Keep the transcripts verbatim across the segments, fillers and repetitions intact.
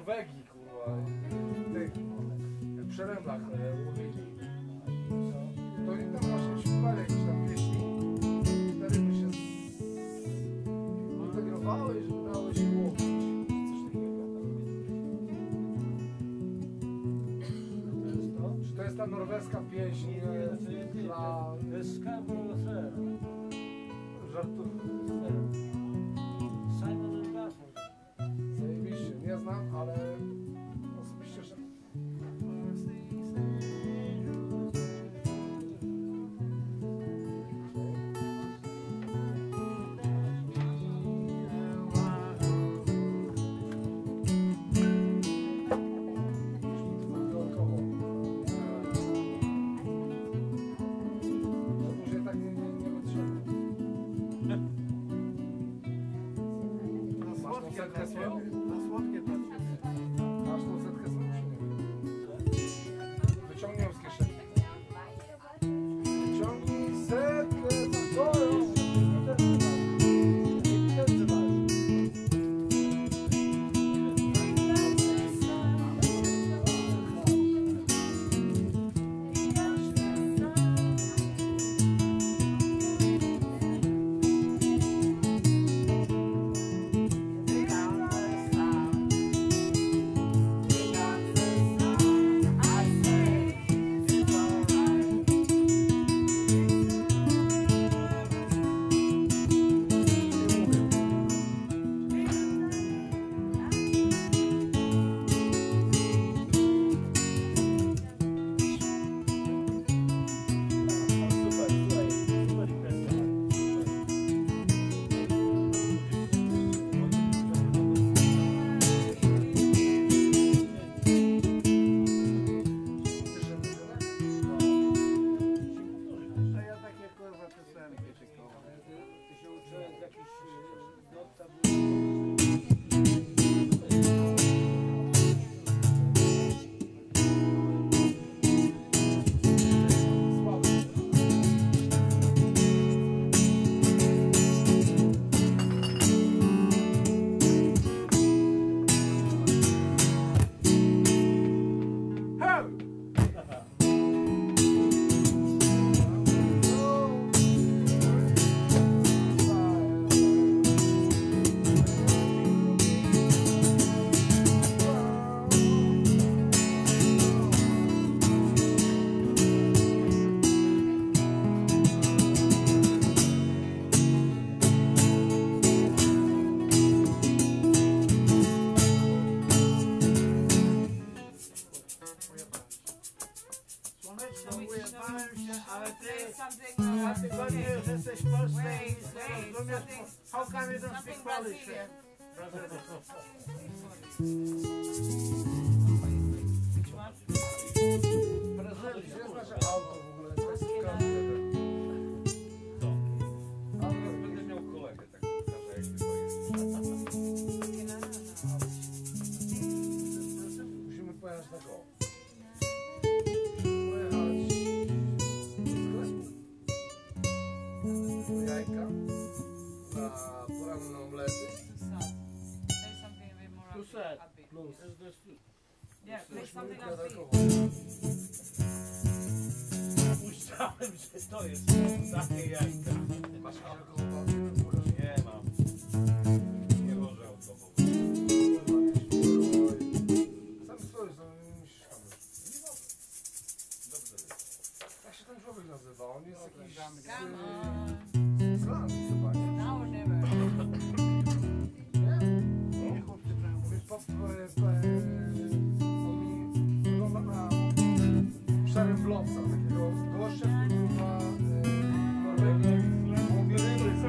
Norwegii, kurwa, w tych przeręblach łowili. To oni tam właśnie śpiewali jakieś tam pieśni, wtedy by się integrowały, żeby dało się łowić. Czy to jest ta norweska pieśń dla... To jest Scarborough Fair. Żartów. Simon and Garfunkel. Zajebiście, nie znam, ale osobiście... Że... Setkę swoją? Na słodkie patrzymy. Masz tą setkę swoją, czy nie? Wyciągnij ją z kieszeni. Wyciągnij setkę swoją. How come you don't speak Polish? Brazylia, jest nasze auto w ogóle, to jest każdy. Co? A teraz będę miał kolegę, tak pokażę jak to jest. Musimy pojechać na koło. Pojechać do sklepu. Do jajka. Na poranne omlety. Tu set. Plus. Yeah, play something Szmulka upbeat. alkoholu. Puszczałem, że to jest takie jajka. Masz alkohol? Nie mam. Nie może alkohol. Sam stoisz, to nie musisz tam. Dobrze jest. Jak się ten człowiek nazywa? On jest jakiś z, Come on. z Irlandii chyba, nie? Now or never. Nie? Nie chłopcy prawie mówią. Wiesz, po, po, po, on mi wygląda na szarym blobca, takiego gościa, który ma Norwegii, łowi ryby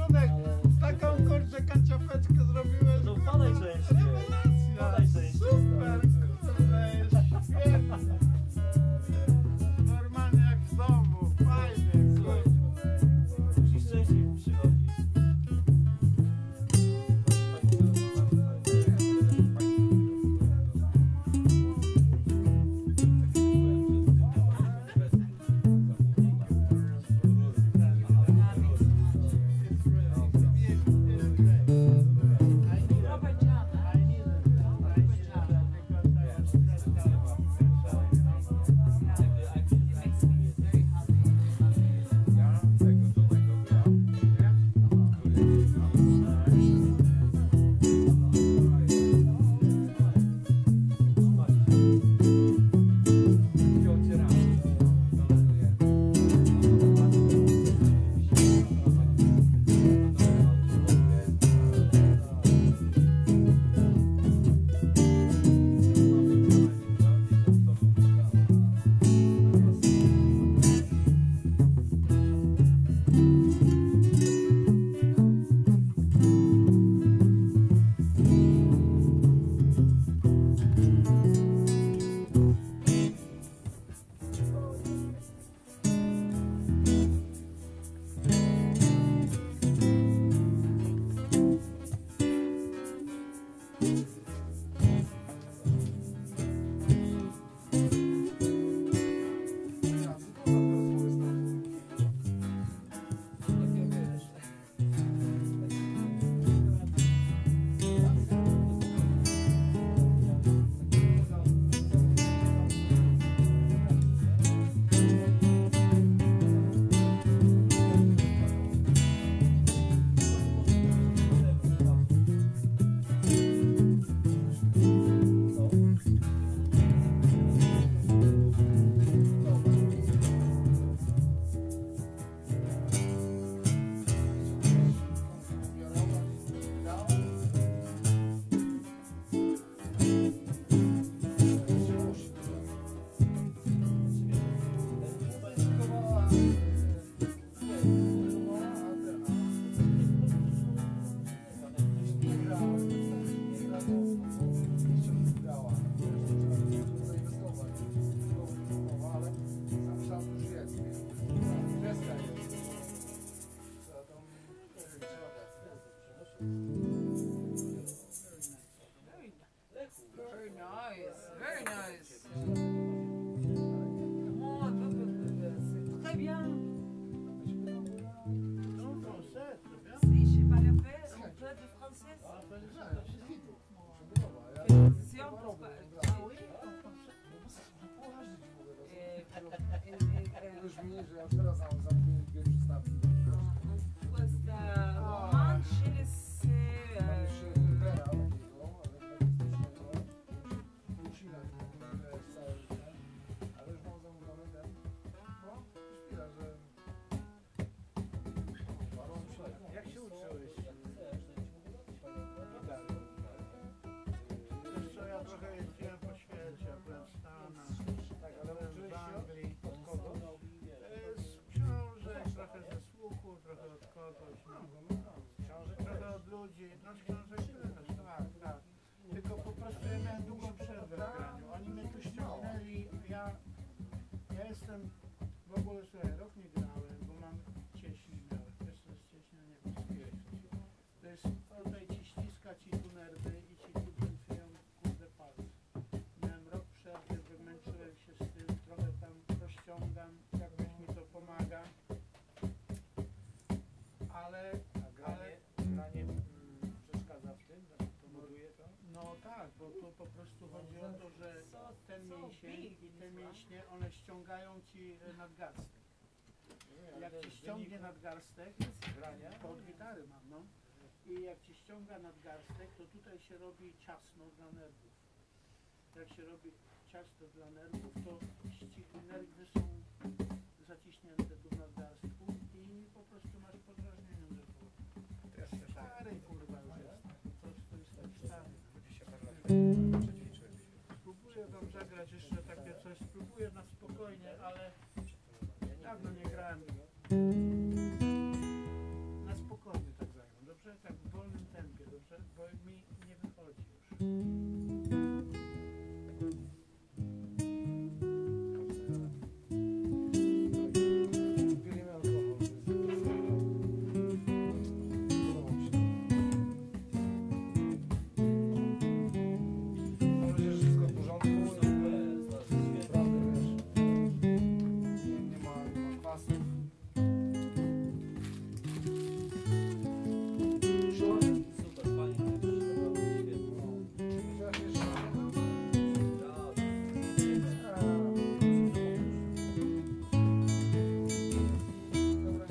Dudek, taką kurczę kanciapeczkę zrobiłeś. To wpadaj częściej. Rewelacja. Wpadaj częściej. Super, kurde, jest świetnie. Normalnie jak w domu, fajnie. Słuchaj, musisz częściej przychodzić. Robert John. Robert John. It makes me very happy. Ja tego Johnego Very nice. Very nice. Oh, très bien. Non, français, c'est bien. Si, je parle un peu, un peu de français. Si on peut pas- Ah oui? Eh, eh, eh, Już mi, że ja już teraz mam zamówienie dwie przystawki. Questa romanci se Tam już Libera takiego, ale Musina, wiesz, cały ten. Ale już mam zamówiony ten. No, już chwila, że... Jak się uczyłeś? Wiesz co, ja trochę jeździłem po świecie, byłem w Stanach, Tak, ale byłem uczyłeś w się Anglii. od kogo? E, Z książek, trochę ze słuchu, trochę od kogoś, no. Książek, trochę od ludzi, no z książek też, tak, tak. Tylko po prostu ja miałem długą przerwę w graniu. Oni mnie tu ściągnęli, ja, ja jestem, w ogóle słuchaj, rok nie grałem, bo mam cieśń miałem. Wiesz co jest cieśnia? Nie wiem, to jest, tutaj ci ściska ci tu nerwy i ci tu kręcują kurde palce. Miałem rok przerwy, wymęczyłem się z tym, trochę tam rozciągam, jakoś mi to pomaga. Ale, ale, Granie mm, przeszkadza w tym, znaczy powoduje to? no tak, bo tu po prostu chodzi o to, że ten mięsień i te mięśnie, one ściągają ci e, nadgarstek. Jak ci ściągnie nadgarstek, Grania? to od gitary mam, no. I jak ci ściąga nadgarstek, to tutaj się robi ciasno dla nerwów. Jak się robi ciasno dla nerwów, to ści- nerwy są zaciśnięte tu w nadgarstku i po prostu masz podrażnienie nerwowe. Stary kurwa już jest. Po prostu jest tak stary. Spróbuję wam zagrać jeszcze takie coś, spróbuję na spokojnie, ale dawno nie grałem. Na spokojnie tak Pijemy alkohol. Mam nadzieję, że wszystko w porządku. Naprawdę, wiesz, nie, nie ma, nie ma kwasów. Super, fajnie. Chociaż jeszcze dobra.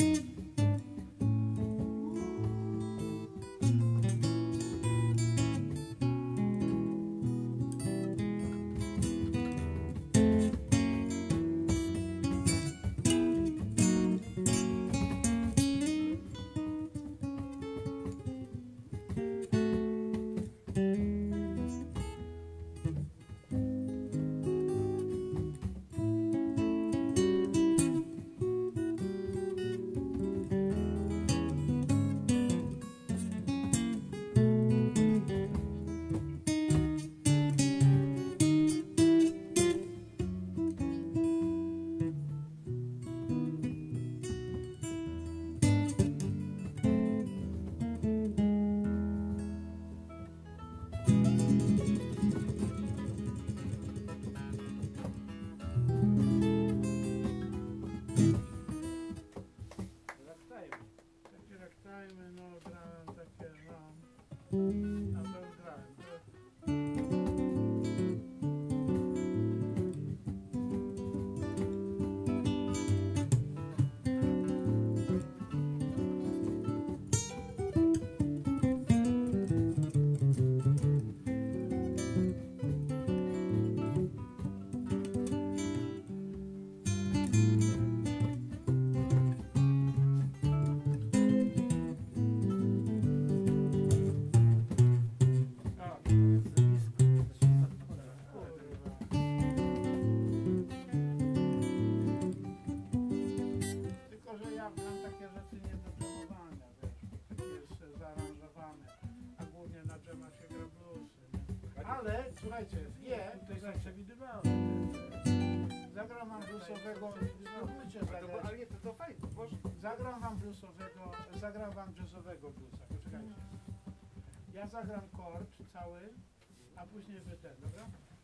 Takie rektajmy, no grałem takie, no. A to już grałem. To... A, tylko, że ja gram takie rzeczy nie do dżemowania, wiesz, takie jest zaaranżowane, a głównie na dżemach się gra bluesy, nie? Ale, słuchajcie, w G, to jest przewidywalne. Zagram wam bluesowego, spróbujcie zagrać. Ale nie, to, to fajnie, może. Zagram wam bluesowego, zagram wam jazzowego bluesa, poczekajcie. Ja zagram chord cały, a później wy ten, dobra?